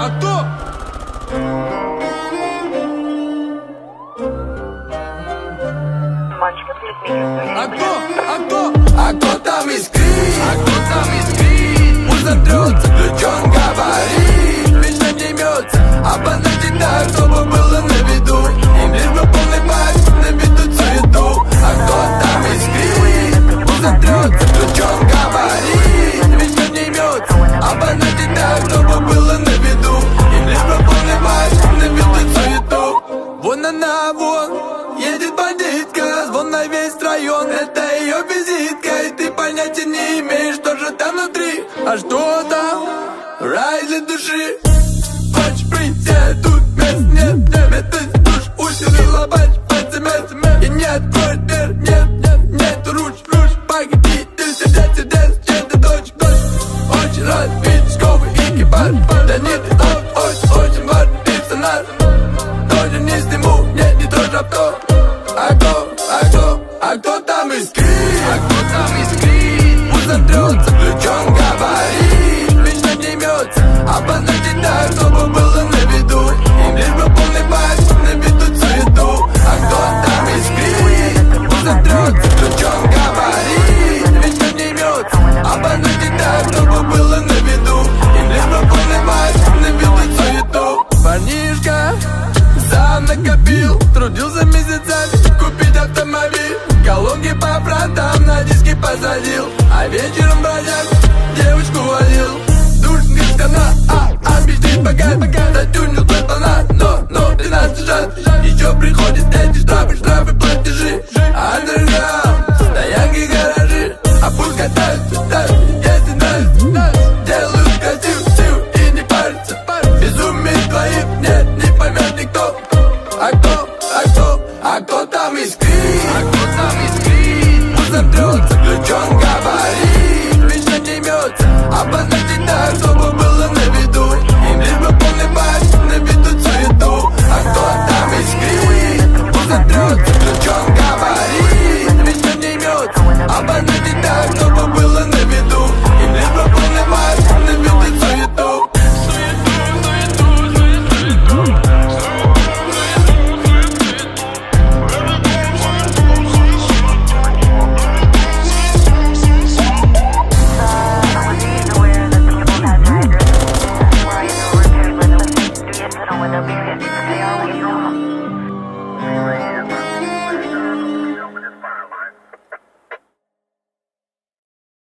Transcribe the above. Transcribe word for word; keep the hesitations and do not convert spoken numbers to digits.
А кто? А кто? А кто? А кто там искрит? А кто там искрит? Пусть затрется, ключом говорит. Вечно не мется, обозначить так, чтобы было на виду. Им лишь бы полный бак, на виду суету. А кто там искрит? Пусть затрется, ключом говорит. Вечно не мется, обозначить так, чтобы было на виду. Им лишь бы полный бак, на виду суету. Вон она, вон, едет бандитка, звон на весь район. Это ее визитка, и ты понятия не имеешь, что же там внутри. А что там? Рай для души. Хочешь прийти, тут мест нет, нет. Это душ, усилила бач, пальцами. И не откроет дверь, нет, нет, нет, руч, руч. Погоди, ты сердец, сердец, чем ты дочь, дочь. Очень рад видеть школы и экипаж. Да нет, ты тот, очень, очень важный персонаж. Тоже не сниму, нет, не тоже авто. А кто, а кто, а кто